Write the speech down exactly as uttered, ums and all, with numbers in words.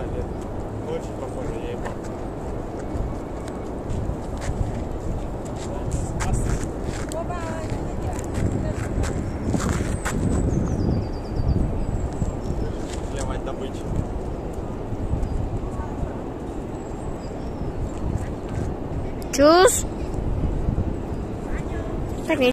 нет. Очень похоже, я ебал. Сливать добычу. Чус.